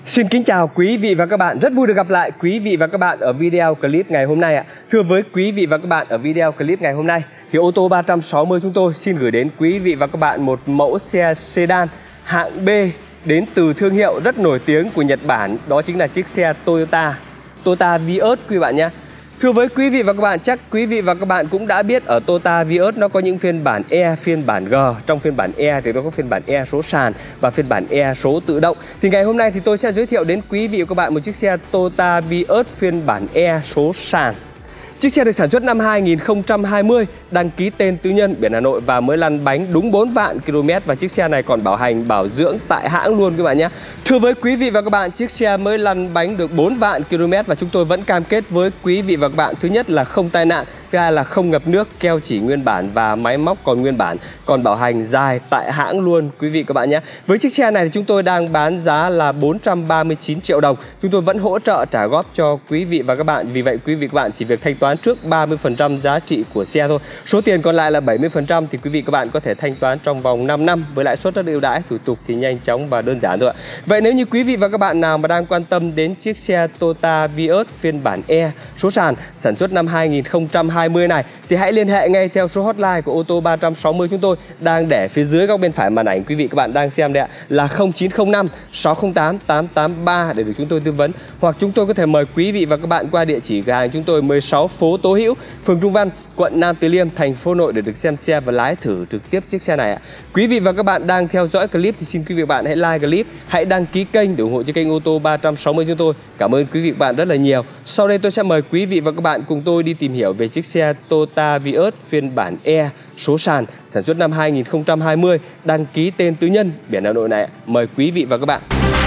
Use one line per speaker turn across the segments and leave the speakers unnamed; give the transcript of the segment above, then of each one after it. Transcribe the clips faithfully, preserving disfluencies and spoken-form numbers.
Xin kính chào quý vị và các bạn, rất vui được gặp lại quý vị và các bạn ở video clip ngày hôm nay ạ. Thưa với quý vị và các bạn, ở video clip ngày hôm nay thì ô tô ba trăm sáu mươi chúng tôi xin gửi đến quý vị và các bạn một mẫu xe sedan hạng B đến từ thương hiệu rất nổi tiếng của Nhật Bản, đó chính là chiếc xe Toyota Toyota Vios quý bạn nhé. Thưa với quý vị và các bạn, chắc quý vị và các bạn cũng đã biết ở Toyota Vios nó có những phiên bản E, phiên bản G. Trong phiên bản E thì nó có phiên bản E số sàn và phiên bản E số tự động. Thì ngày hôm nay thì tôi sẽ giới thiệu đến quý vị và các bạn một chiếc xe Toyota Vios phiên bản E số sàn. Chiếc xe được sản xuất năm hai nghìn không trăm hai mươi, đăng ký tên tư nhân, biển Hà Nội và mới lăn bánh đúng bốn vạn ki lô mét, và chiếc xe này còn bảo hành bảo dưỡng tại hãng luôn các bạn nhé. Thưa với quý vị và các bạn, chiếc xe mới lăn bánh được bốn vạn ki lô mét và chúng tôi vẫn cam kết với quý vị và các bạn, thứ nhất là không tai nạn, thứ hai là không ngập nước, keo chỉ nguyên bản và máy móc còn nguyên bản, còn bảo hành dài tại hãng luôn quý vị các bạn nhé. Với chiếc xe này thì chúng tôi đang bán giá là bốn trăm ba mươi chín triệu đồng. Chúng tôi vẫn hỗ trợ trả góp cho quý vị và các bạn. Vì vậy quý vị các bạn chỉ việc thanh toán trước ba mươi phần trăm giá trị của xe thôi. Số tiền còn lại là bảy mươi phần trăm thì quý vị các bạn có thể thanh toán trong vòng năm năm với lãi suất rất ưu đãi, thủ tục thì nhanh chóng và đơn giản thôi ạ. Vậy nếu như quý vị và các bạn nào mà đang quan tâm đến chiếc xe Toyota Vios phiên bản E số sàn sản xuất năm hai nghìn không trăm hai mươi này thì hãy liên hệ ngay theo số hotline của ô tô ba trăm sáu mươi chúng tôi đang để phía dưới góc bên phải màn ảnh quý vị các bạn đang xem đây ạ, là không chín không năm sáu không tám tám tám ba để được chúng tôi tư vấn, hoặc chúng tôi có thể mời quý vị và các bạn qua địa chỉ cửa hàng chúng tôi mười sáu phố Tố Hữu, phường Trung Văn, quận Nam Từ Liêm, thành phố Hà Nội để được xem xe và lái thử trực tiếp chiếc xe này ạ. Quý vị và các bạn đang theo dõi clip thì xin quý vị và bạn hãy like clip, hãy đăng ký kênh để ủng hộ cho kênh ô tô ba trăm sáu mươi chúng tôi. Cảm ơn quý vị và bạn rất là nhiều. Sau đây tôi sẽ mời quý vị và các bạn cùng tôi đi tìm hiểu về chiếc xe Toyota Vios phiên bản E số sàn sản xuất năm hai nghìn không trăm hai mươi, đăng ký tên tư nhân, biển Hà Nội này. Mời quý vị và các bạn.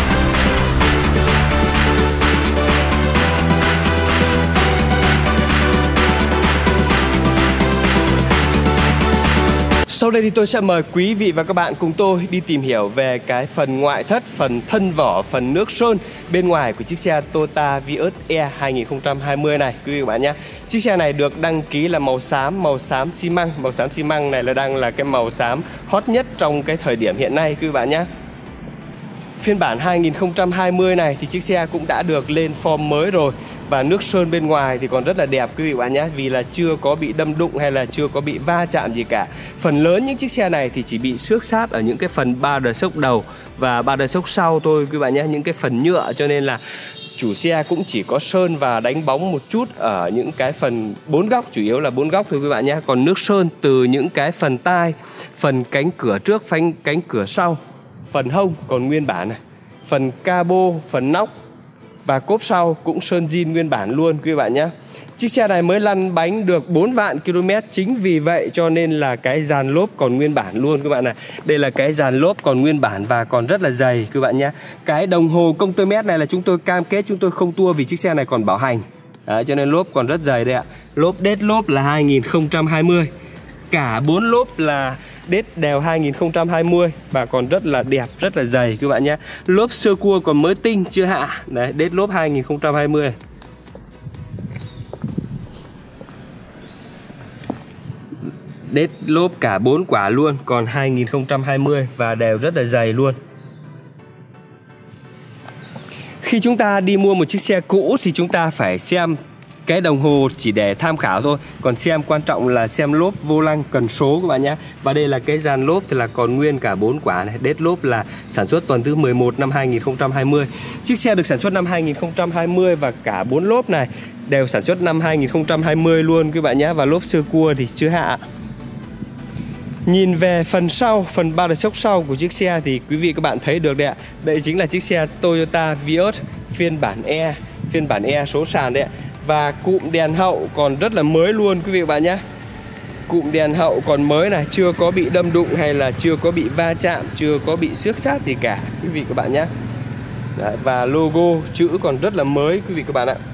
Sau đây thì tôi sẽ mời quý vị và các bạn cùng tôi đi tìm hiểu về cái phần ngoại thất, phần thân vỏ, phần nước sơn bên ngoài của chiếc xe Toyota Vios E hai nghìn không trăm hai mươi này quý vị và các bạn nhé. Chiếc xe này được đăng ký là màu xám, màu xám xi măng. Màu xám xi măng này là đang là cái màu xám hot nhất trong cái thời điểm hiện nay quý vị và các bạn nhé. Phiên bản hai nghìn không trăm hai mươi này thì chiếc xe cũng đã được lên form mới rồi. Và nước sơn bên ngoài thì còn rất là đẹp quý vị và bạn nhé, vì là chưa có bị đâm đụng hay là chưa có bị va chạm gì cả. Phần lớn những chiếc xe này thì chỉ bị xước sát ở những cái phần ba đờ sốc đầu và ba đờ sốc sau thôi quý bạn nhé, những cái phần nhựa, cho nên là chủ xe cũng chỉ có sơn và đánh bóng một chút ở những cái phần bốn góc, chủ yếu là bốn góc thôi quý bạn nhé. Còn nước sơn từ những cái phần tai, phần cánh cửa trước, phanh cánh cửa sau, phần hông còn nguyên bản này, phần cabo, phần nóc và cốp sau cũng sơn zin nguyên bản luôn quý bạn nhé. Chiếc xe này mới lăn bánh được bốn vạn ki lô mét, chính vì vậy cho nên là cái dàn lốp còn nguyên bản luôn các bạn này. Đây là cái dàn lốp còn nguyên bản và còn rất là dày các bạn nhé. Cái đồng hồ công tơ mét này là chúng tôi cam kết chúng tôi không tua vì chiếc xe này còn bảo hành. Đấy, cho nên lốp còn rất dày đây ạ. Lốp đết lốp là hai nghìn không trăm hai mươi. Cả bốn lốp là đết đều hai nghìn không trăm hai mươi và còn rất là đẹp, rất là dày các bạn nhé. Lốp sơ cua còn mới tinh chưa hạ. Đấy, đết lốp hai nghìn không trăm hai mươi. Đết lốp cả bốn quả luôn, còn hai nghìn không trăm hai mươi và đều rất là dày luôn. Khi chúng ta đi mua một chiếc xe cũ thì chúng ta phải xem cái đồng hồ chỉ để tham khảo thôi, còn xem quan trọng là xem lốp, vô lăng, cần số các bạn nhé. Và đây là cái dàn lốp thì là còn nguyên cả bốn quả này. Đết lốp là sản xuất tuần thứ mười một năm hai nghìn không trăm hai mươi. Chiếc xe được sản xuất năm hai nghìn không trăm hai mươi và cả bốn lốp này đều sản xuất năm hai nghìn không trăm hai mươi luôn các bạn nhé. Và lốp sơ cua thì chưa hạ. Nhìn về phần sau, phần ba đờ sốc sau của chiếc xe thì quý vị các bạn thấy được đấy ạ. Đây chính là chiếc xe Toyota Vios phiên bản E, phiên bản E số sàn đấy ạ. Và cụm đèn hậu còn rất là mới luôn quý vị các bạn nhé. Cụm đèn hậu còn mới này, chưa có bị đâm đụng hay là chưa có bị va chạm, chưa có bị xước sát gì cả quý vị các bạn nhé. Đấy, và logo chữ còn rất là mới quý vị các bạn ạ.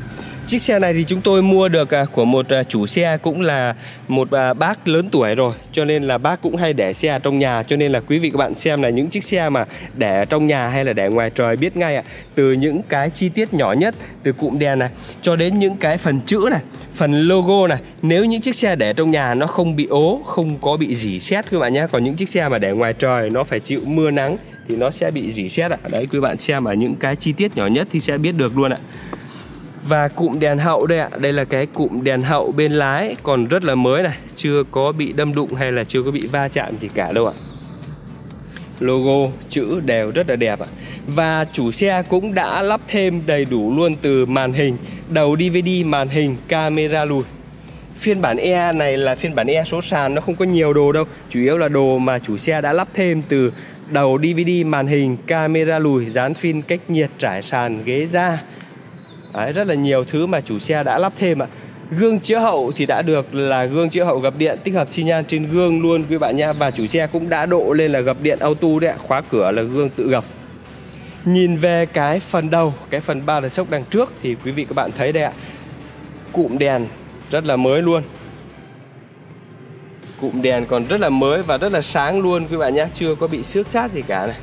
Chiếc xe này thì chúng tôi mua được của một chủ xe cũng là một bác lớn tuổi rồi, cho nên là bác cũng hay để xe trong nhà. Cho nên là quý vị các bạn xem là những chiếc xe mà để trong nhà hay là để ngoài trời biết ngay ạ. Từ những cái chi tiết nhỏ nhất, từ cụm đèn này cho đến những cái phần chữ này, phần logo này. Nếu những chiếc xe để trong nhà nó không bị ố, không có bị rỉ sét các bạn nhé. Còn những chiếc xe mà để ngoài trời nó phải chịu mưa nắng thì nó sẽ bị rỉ sét ạ. Đấy, quý bạn xem ở những cái chi tiết nhỏ nhất thì sẽ biết được luôn ạ. Và cụm đèn hậu đây ạ, đây là cái cụm đèn hậu bên lái còn rất là mới này, chưa có bị đâm đụng hay là chưa có bị va chạm gì cả đâu ạ. Logo, chữ đều rất là đẹp ạ. Và chủ xe cũng đã lắp thêm đầy đủ luôn từ màn hình, đầu đê vê đê, màn hình, camera lùi. Phiên bản E này là phiên bản E số sàn, nó không có nhiều đồ đâu, chủ yếu là đồ mà chủ xe đã lắp thêm từ đầu đê vê đê, màn hình, camera lùi, dán phim cách nhiệt, trải sàn, ghế da. Đấy, rất là nhiều thứ mà chủ xe đã lắp thêm ạ. Gương chiếu hậu thì đã được là gương chiếu hậu gập điện, tích hợp xi nhan trên gương luôn quý bạn nha. Và chủ xe cũng đã độ lên là gập điện auto đấy ạ. Khóa cửa là gương tự gập. Nhìn về cái phần đầu, cái phần ba đợt sốc đằng trước thì quý vị các bạn thấy đây ạ, cụm đèn rất là mới luôn. Cụm đèn còn rất là mới và rất là sáng luôn quý bạn nhé, chưa có bị xước xát gì cả này.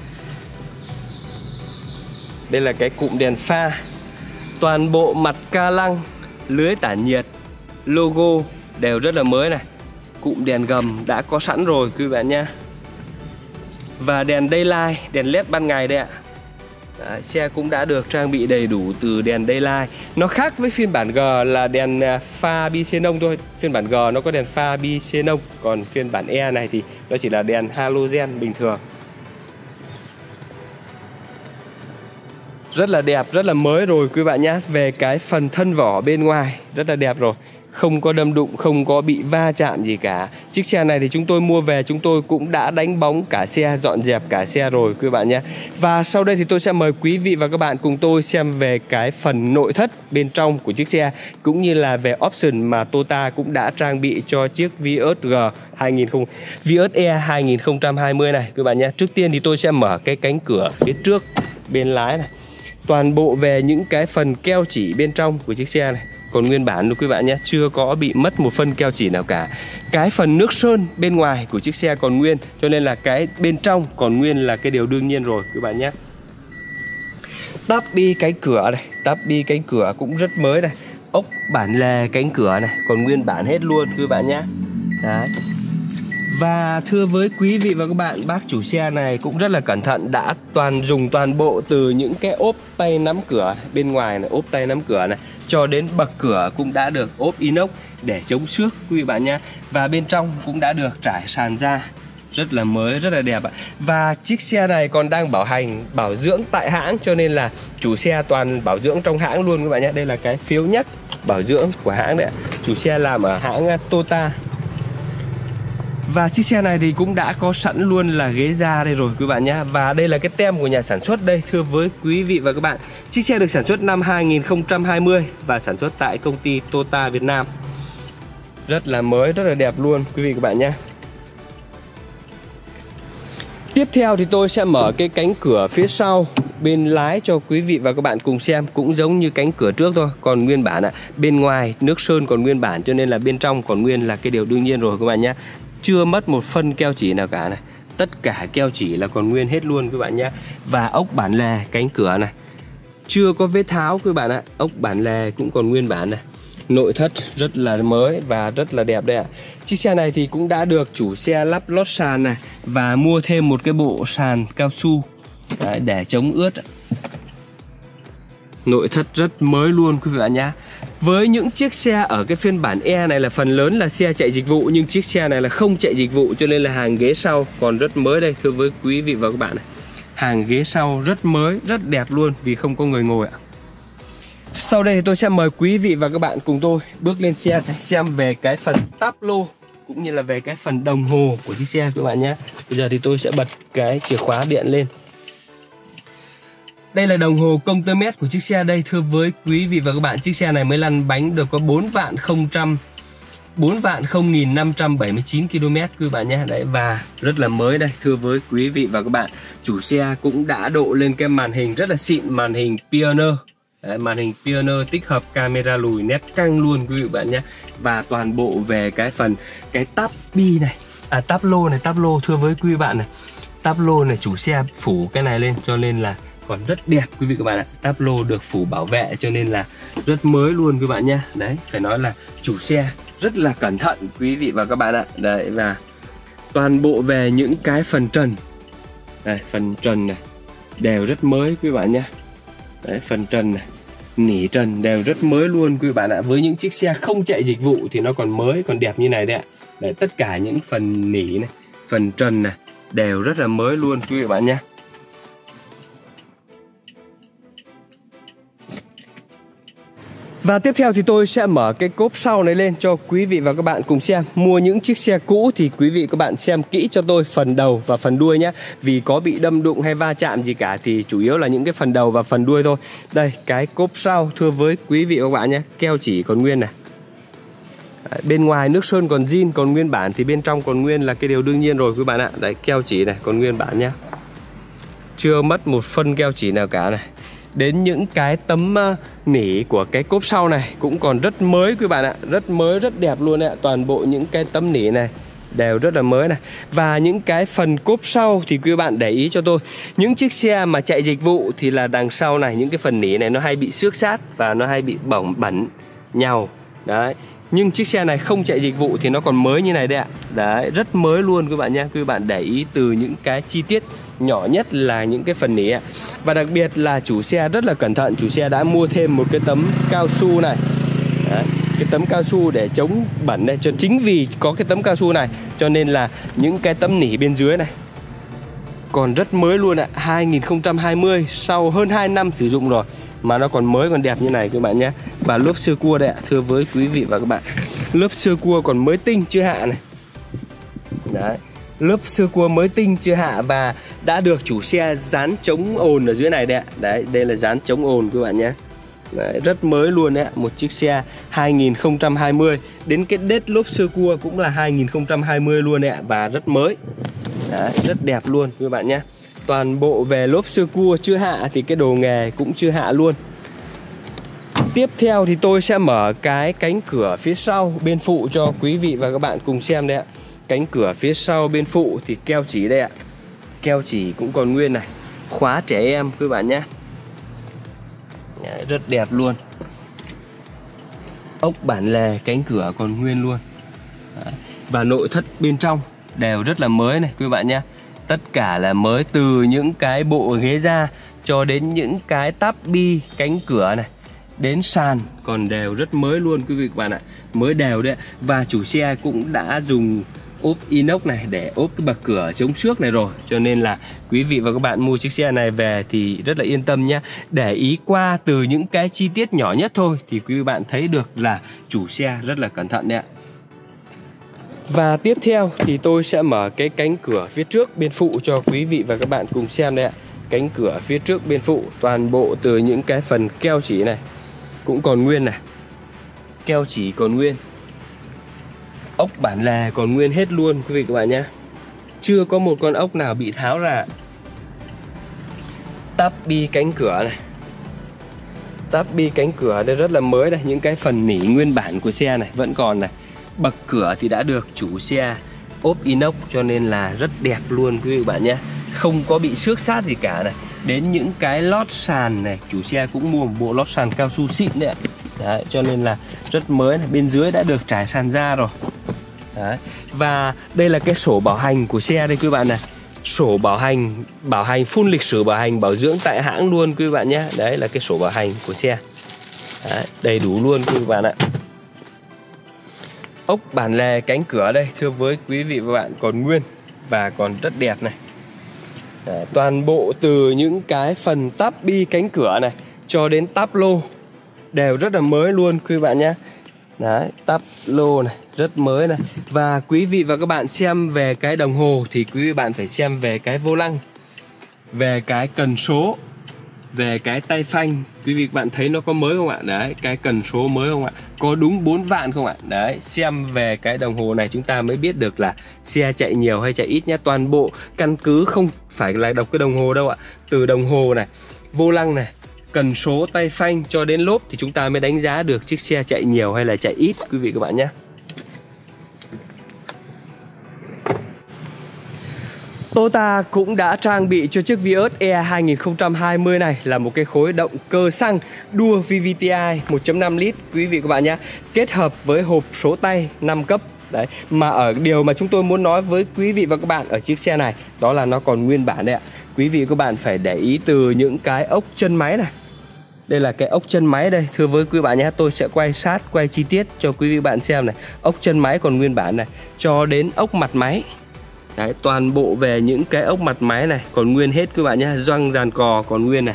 Đây là cái cụm đèn pha. Toàn bộ mặt ca lăng, lưới tản nhiệt, logo đều rất là mới này. Cụm đèn gầm đã có sẵn rồi quý bạn nhé. Và đèn daylight, đèn led ban ngày đây ạ. Đấy, xe cũng đã được trang bị đầy đủ từ đèn daylight. Nó khác với phiên bản G là đèn pha bi xenon thôi. Phiên bản G nó có đèn pha bi xenon, còn phiên bản E này thì nó chỉ là đèn halogen bình thường. Rất là đẹp, rất là mới rồi quý bạn nhé. Về cái phần thân vỏ bên ngoài rất là đẹp rồi, không có đâm đụng, không có bị va chạm gì cả. Chiếc xe này thì chúng tôi mua về, chúng tôi cũng đã đánh bóng cả xe, dọn dẹp cả xe rồi quý bạn nhé. Và sau đây thì tôi sẽ mời quý vị và các bạn cùng tôi xem về cái phần nội thất bên trong của chiếc xe, cũng như là về option mà Toyota cũng đã trang bị cho chiếc Vios G hai nghìn không trăm Vios E hai nghìn không trăm hai mươi này quý bạn nhé. Trước tiên thì tôi sẽ mở cái cánh cửa phía trước bên lái này. Toàn bộ về những cái phần keo chỉ bên trong của chiếc xe này còn nguyên bản luôn quý bạn nhé, chưa có bị mất một phân keo chỉ nào cả. Cái phần nước sơn bên ngoài của chiếc xe còn nguyên, cho nên là cái bên trong còn nguyên là cái điều đương nhiên rồi quý bạn nhé. Tắp bi cánh cửa này, tắp bi cánh cửa cũng rất mới này. Ốc bản lề cánh cửa này còn nguyên bản hết luôn quý bạn nhé. Đấy. Và thưa với quý vị và các bạn, bác chủ xe này cũng rất là cẩn thận, đã toàn dùng toàn bộ từ những cái ốp tay nắm cửa bên ngoài này, ốp tay nắm cửa này, cho đến bậc cửa cũng đã được ốp inox để chống xước quý vị bạn nhé. Và bên trong cũng đã được trải sàn da, rất là mới, rất là đẹp ạ. Và chiếc xe này còn đang bảo hành, bảo dưỡng tại hãng, cho nên là chủ xe toàn bảo dưỡng trong hãng luôn các bạn nhé. Đây là cái phiếu nhắc bảo dưỡng của hãng đấy ạ. Chủ xe làm ở hãng Toyota. Và chiếc xe này thì cũng đã có sẵn luôn là ghế da đây rồi quý bạn nhé. Và đây là cái tem của nhà sản xuất đây, thưa với quý vị và các bạn. Chiếc xe được sản xuất năm hai nghìn không trăm hai mươi và sản xuất tại công ty Toyota Việt Nam. Rất là mới, rất là đẹp luôn quý vị các bạn nhé. Tiếp theo thì tôi sẽ mở cái cánh cửa phía sau bên lái cho quý vị và các bạn cùng xem. Cũng giống như cánh cửa trước thôi, còn nguyên bản ạ. Bên ngoài nước sơn còn nguyên bản, cho nên là bên trong còn nguyên là cái điều đương nhiên rồi các bạn nhé. Chưa mất một phân keo chỉ nào cả này. Tất cả keo chỉ là còn nguyên hết luôn các bạn nhé. Và ốc bản lề cánh cửa này chưa có vết tháo các bạn ạ. Ốc bản lề cũng còn nguyên bản này. Nội thất rất là mới và rất là đẹp đây ạ. Chiếc xe này thì cũng đã được chủ xe lắp lót sàn này, và mua thêm một cái bộ sàn cao su đấy, để chống ướt. Nội thất rất mới luôn quý vị bạn nhé. Với những chiếc xe ở cái phiên bản E này là phần lớn là xe chạy dịch vụ, nhưng chiếc xe này là không chạy dịch vụ, cho nên là hàng ghế sau còn rất mới đây thưa với quý vị và các bạn này. Hàng ghế sau rất mới, rất đẹp luôn vì không có người ngồi ạ. Sau đây thì tôi sẽ mời quý vị và các bạn cùng tôi bước lên xe xem về cái phần táp lô cũng như là về cái phần đồng hồ của chiếc xe các bạn nhé. Bây giờ thì tôi sẽ bật cái chìa khóa điện lên. Đây là đồng hồ công tơ mét của chiếc xe đây, thưa với quý vị và các bạn. Chiếc xe này mới lăn bánh được có bốn vạn không trăm bốn vạn không nghìn năm trăm bảy mươi chín ki lô mét quý bạn nhé. Đấy, và rất là mới đây thưa với quý vị và các bạn. Chủ xe cũng đã độ lên cái màn hình rất là xịn, màn hình Pioneer. Đấy, màn hình Pioneer tích hợp camera lùi nét căng luôn quý vị bạn nhé. Và toàn bộ về cái phần cái táp bi này, à táp lô này, táp lô thưa với quý vị bạn này, táp lô này chủ xe phủ cái này lên cho nên là còn rất đẹp quý vị các bạn ạ. Táp lô được phủ bảo vệ cho nên là rất mới luôn quý bạn nhé. Đấy, phải nói là chủ xe rất là cẩn thận quý vị và các bạn ạ. Đấy, và toàn bộ về những cái phần trần, đây phần trần này đều rất mới quý bạn nhé. Đấy, phần trần này, nỉ trần đều rất mới luôn quý bạn ạ. Với những chiếc xe không chạy dịch vụ thì nó còn mới, còn đẹp như này đấy ạ. Đấy, tất cả những phần nỉ này, phần trần này đều rất là mới luôn quý vị bạn nhé. Và tiếp theo thì tôi sẽ mở cái cốp sau này lên cho quý vị và các bạn cùng xem. Mua những chiếc xe cũ thì quý vị các bạn xem kỹ cho tôi phần đầu và phần đuôi nhé. Vì có bị đâm đụng hay va chạm gì cả thì chủ yếu là những cái phần đầu và phần đuôi thôi. Đây, cái cốp sau thưa với quý vị và các bạn nhé. Keo chỉ còn nguyên này. Đấy, bên ngoài nước sơn còn zin, còn nguyên bản thì bên trong còn nguyên là cái điều đương nhiên rồi quý bạn ạ. Đấy, keo chỉ này còn nguyên bản nhé. Chưa mất một phân keo chỉ nào cả này. Đến những cái tấm uh, nỉ của cái cốp sau này cũng còn rất mới quý bạn ạ. Rất mới, rất đẹp luôn ạ. Toàn bộ những cái tấm nỉ này đều rất là mới này. Và những cái phần cốp sau thì quý bạn để ý cho tôi. Những chiếc xe mà chạy dịch vụ thì là đằng sau này, những cái phần nỉ này nó hay bị xước sát và nó hay bị bỏng bẩn, nhàu. Đấy. Nhưng chiếc xe này không chạy dịch vụ thì nó còn mới như này đấy ạ. Đấy, rất mới luôn quý bạn nha. Quý bạn để ý từ những cái chi tiết nhỏ nhất là những cái phần nỉ ạ. Và đặc biệt là chủ xe rất là cẩn thận. Chủ xe đã mua thêm một cái tấm cao su này. Đấy, cái tấm cao su để chống bẩn này. Cho chính vì có cái tấm cao su này cho nên là những cái tấm nỉ bên dưới này còn rất mới luôn ạ. Hai nghìn không trăm hai mươi, sau hơn hai năm sử dụng rồi mà nó còn mới, còn đẹp như này các bạn nhé. Và lốp sơ cua đây ạ, thưa với quý vị và các bạn. Lớp sơ cua còn mới tinh chưa hạ này. Đấy, lớp sơ cua mới tinh chưa hạ và đã được chủ xe dán chống ồn ở dưới này đây ạ. Đấy, đây là dán chống ồn các bạn nhé. Đấy, rất mới luôn đấy ạ. Một chiếc xe hai nghìn không trăm hai mươi. Đến cái đết lốp sơ cua cũng là hai nghìn không trăm hai mươi luôn đấy ạ. Và rất mới. Đấy, rất đẹp luôn các bạn nhé. Toàn bộ về lốp sơ cua chưa hạ thì cái đồ nghề cũng chưa hạ luôn. Tiếp theo thì tôi sẽ mở cái cánh cửa phía sau bên phụ cho quý vị và các bạn cùng xem đây ạ. Cánh cửa phía sau bên phụ thì keo chỉ đây ạ. Keo chỉ cũng còn nguyên này. Khóa trẻ em quý bạn nhé. Rất đẹp luôn. Ốc bản lề cánh cửa còn nguyên luôn. Và nội thất bên trong đều rất là mới này quý bạn nhé. Tất cả là mới, từ những cái bộ ghế da cho đến những cái táp bi cánh cửa này, đến sàn còn đều rất mới luôn quý vị các bạn ạ. Mới đều đấy. Và chủ xe cũng đã dùng ốp inox này để ốp cái bậc cửa chống xước này rồi. Cho nên là quý vị và các bạn mua chiếc xe này về thì rất là yên tâm nhé. Để ý qua từ những cái chi tiết nhỏ nhất thôi thì quý vị bạn thấy được là chủ xe rất là cẩn thận đấy ạ. Và tiếp theo thì tôi sẽ mở cái cánh cửa phía trước bên phụ cho quý vị và các bạn cùng xem đây ạ. Cánh cửa phía trước bên phụ toàn bộ từ những cái phần keo chỉ này cũng còn nguyên này. Keo chỉ còn nguyên. Ốc bản lề còn nguyên hết luôn quý vị các bạn nhé. Chưa có một con ốc nào bị tháo ra. Táp bi cánh cửa này. Táp bi cánh cửa đây rất là mới này. Những cái phần nỉ nguyên bản của xe này vẫn còn này. Bậc cửa thì đã được chủ xe ốp inox cho nên là rất đẹp luôn quý vị bạn nhé. Không có bị xước sát gì cả này. Đến những cái lót sàn này, chủ xe cũng mua một bộ lót sàn cao su xịn đấy ạ. Đấy, cho nên là rất mới này. Bên dưới đã được trải sàn da rồi. Đấy. Và đây là cái sổ bảo hành của xe đây quý bạn này. Sổ bảo hành, bảo hành full lịch sử bảo hành bảo dưỡng tại hãng luôn quý bạn nhé. Đấy là cái sổ bảo hành của xe. Đấy, đầy đủ luôn quý bạn ạ. Ốc bản lề cánh cửa đây thưa với quý vị và bạn còn nguyên và còn rất đẹp này. Đấy, toàn bộ từ những cái phần táp bi cánh cửa này cho đến táp lô đều rất là mới luôn quý bạn nhé. Đấy, táp lô này rất mới này. Và quý vị và các bạn xem về cái đồng hồ thì quý vị bạn phải xem về cái vô lăng, về cái cần số, về cái tay phanh. Quý vị các bạn thấy nó có mới không ạ? Đấy, cái cần số mới không ạ? Có đúng bốn vạn không ạ? Đấy, xem về cái đồng hồ này chúng ta mới biết được là xe chạy nhiều hay chạy ít nhé. Toàn bộ căn cứ không phải là đọc cái đồng hồ đâu ạ. Từ đồng hồ này, vô lăng này, cần số, tay phanh cho đến lốp thì chúng ta mới đánh giá được chiếc xe chạy nhiều hay là chạy ít quý vị các bạn nhé. Toyota cũng đã trang bị cho chiếc Vios E hai không hai không này là một cái khối động cơ xăng đua vê vê tê i một chấm năm lít quý vị các bạn nhé, kết hợp với hộp số tay năm cấp. Đấy, mà ở điều mà chúng tôi muốn nói với quý vị và các bạn ở chiếc xe này đó là nó còn nguyên bản đấy ạ. Quý vị và các bạn phải để ý từ những cái ốc chân máy này. Đây là cái ốc chân máy đây, thưa với quý bạn nhé, tôi sẽ quay sát, quay chi tiết cho quý vị bạn xem này. Ốc chân máy còn nguyên bản này, cho đến ốc mặt máy. Đấy, toàn bộ về những cái ốc mặt máy này còn nguyên hết quý bạn nhé, gioăng dàn cò còn nguyên này.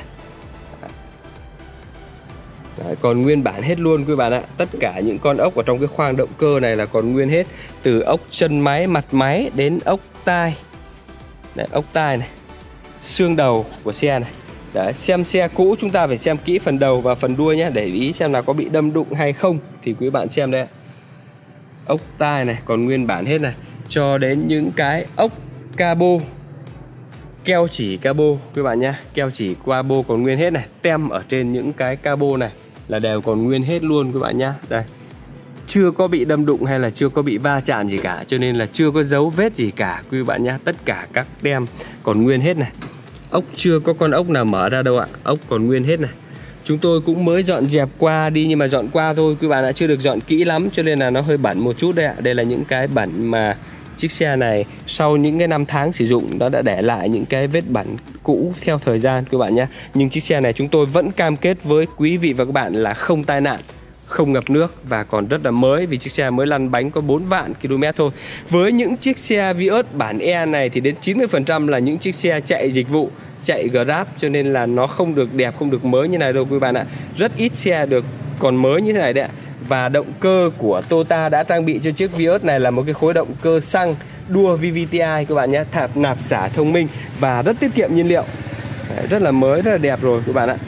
Đấy, còn nguyên bản hết luôn quý bạn ạ. Tất cả những con ốc ở trong cái khoang động cơ này là còn nguyên hết, từ ốc chân máy, mặt máy đến ốc tai. Đấy, ốc tai này, xương đầu của xe này. Đấy, xem xe cũ chúng ta phải xem kỹ phần đầu và phần đuôi nhé, để ý xem là có bị đâm đụng hay không thì quý bạn xem đây. Ốc tai này còn nguyên bản hết này, cho đến những cái ốc cabo, keo chỉ cabo quý bạn nhé, keo chỉ cabo còn nguyên hết này, tem ở trên những cái cabo này là đều còn nguyên hết luôn quý bạn nhé. Đây, chưa có bị đâm đụng hay là chưa có bị va chạm gì cả, cho nên là chưa có dấu vết gì cả quý bạn nhé. Tất cả các tem còn nguyên hết này, ốc chưa có con ốc nào mở ra đâu ạ, ốc còn nguyên hết này. Chúng tôi cũng mới dọn dẹp qua đi, nhưng mà dọn qua thôi quý bạn ạ, chưa được dọn kỹ lắm cho nên là nó hơi bẩn một chút đây ạ. Đây là những cái bẩn mà chiếc xe này sau những cái năm tháng sử dụng nó đã để lại những cái vết bẩn cũ theo thời gian các bạn nhé. Nhưng chiếc xe này chúng tôi vẫn cam kết với quý vị và các bạn là không tai nạn, không ngập nước và còn rất là mới, vì chiếc xe mới lăn bánh có bốn vạn ki lô mét thôi. Với những chiếc xe Vios bản E này thì đến chín mươi phần trăm là những chiếc xe chạy dịch vụ, chạy Grab, cho nên là nó không được đẹp, không được mới như này đâu quý bạn ạ. Rất ít xe được còn mới như thế này đấy ạ. Và động cơ của Toyota đã trang bị cho chiếc Vios này là một cái khối động cơ xăng đua vê vê tê i các bạn nhé, thạp nạp xả thông minh và rất tiết kiệm nhiên liệu. Đấy, rất là mới, rất là đẹp rồi các bạn ạ.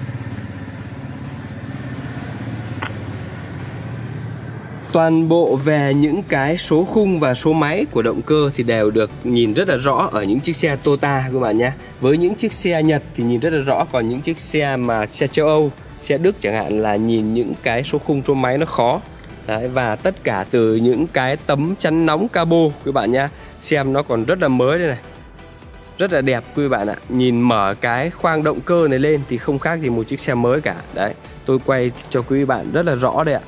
Toàn bộ về những cái số khung và số máy của động cơ thì đều được nhìn rất là rõ ở những chiếc xe Toyota các bạn nhé. Với những chiếc xe Nhật thì nhìn rất là rõ, còn những chiếc xe mà xe châu Âu, xe Đức chẳng hạn là nhìn những cái số khung số máy nó khó. Đấy, và tất cả từ những cái tấm chắn nóng cabo quý bạn nhé, xem nó còn rất là mới đây này, rất là đẹp quý bạn ạ. Nhìn mở cái khoang động cơ này lên thì không khác gì một chiếc xe mới cả. Đấy, tôi quay cho quý bạn rất là rõ đây ạ.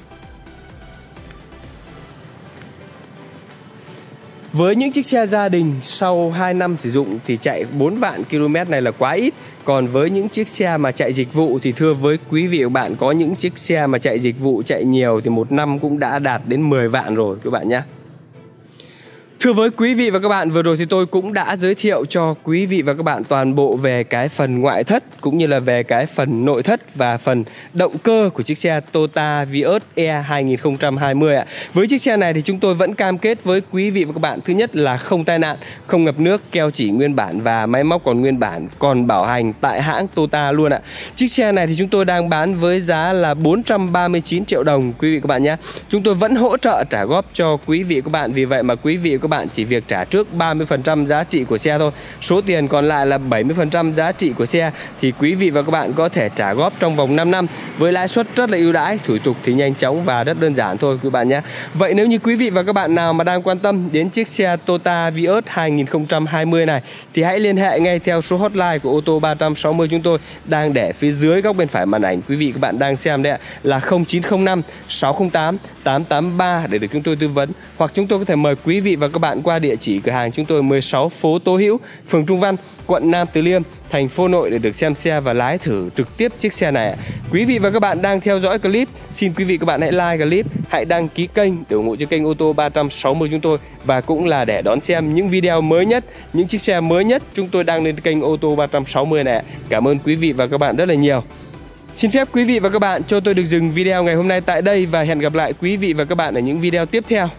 Với những chiếc xe gia đình sau hai năm sử dụng thì chạy bốn vạn ki lô mét này là quá ít. Còn với những chiếc xe mà chạy dịch vụ thì thưa với quý vị và các bạn, có những chiếc xe mà chạy dịch vụ chạy nhiều thì một năm cũng đã đạt đến mười vạn rồi các bạn nhé. Thưa với quý vị và các bạn, vừa rồi thì tôi cũng đã giới thiệu cho quý vị và các bạn toàn bộ về cái phần ngoại thất cũng như là về cái phần nội thất và phần động cơ của chiếc xe Toyota Vios E hai không hai không ạ. Với chiếc xe này thì chúng tôi vẫn cam kết với quý vị và các bạn, thứ nhất là không tai nạn, không ngập nước, keo chỉ nguyên bản và máy móc còn nguyên bản, còn bảo hành tại hãng Toyota luôn ạ. Chiếc xe này thì chúng tôi đang bán với giá là bốn trăm ba mươi chín triệu đồng quý vị các bạn nhé. Chúng tôi vẫn hỗ trợ trả góp cho quý vị và các bạn, vì vậy mà quý vị và các bạn chỉ việc trả trước ba mươi phần trăm giá trị của xe thôi. Số tiền còn lại là bảy mươi phần trăm giá trị của xe thì quý vị và các bạn có thể trả góp trong vòng năm năm với lãi suất rất là ưu đãi, thủ tục thì nhanh chóng và rất đơn giản thôi quý bạn nhé. Vậy nếu như quý vị và các bạn nào mà đang quan tâm đến chiếc xe Toyota Vios hai không hai không này thì hãy liên hệ ngay theo số hotline của ô tô ba trăm sáu mươi chúng tôi đang để phía dưới góc bên phải màn ảnh quý vị các bạn đang xem đấy ạ, là không chín không năm sáu không tám tám tám ba để được chúng tôi tư vấn, hoặc chúng tôi có thể mời quý vị và các bạn qua địa chỉ cửa hàng chúng tôi mười sáu phố Tố Hữu, phường Trung Văn, quận Nam Từ Liêm, thành phố Hà Nội để được xem xe và lái thử trực tiếp chiếc xe này. Quý vị và các bạn đang theo dõi clip, xin quý vị các bạn hãy like clip, hãy đăng ký kênh để ủng hộ cho kênh ô tô ba trăm sáu mươi chúng tôi, và cũng là để đón xem những video mới nhất, những chiếc xe mới nhất chúng tôi đăng lên kênh ô tô ba trăm sáu mươi này. Cảm ơn quý vị và các bạn rất là nhiều. Xin phép quý vị và các bạn cho tôi được dừng video ngày hôm nay tại đây và hẹn gặp lại quý vị và các bạn ở những video tiếp theo.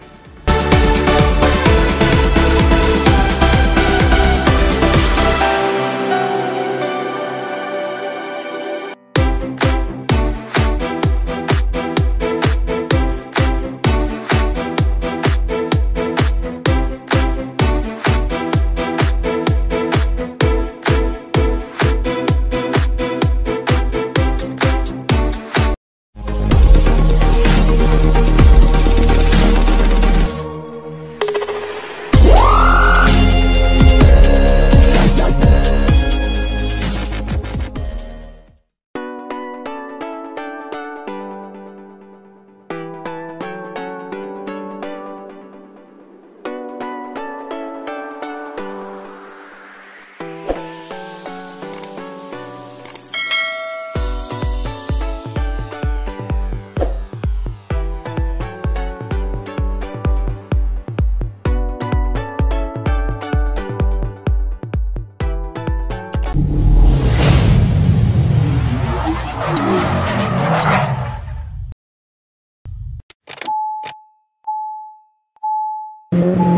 Thank you.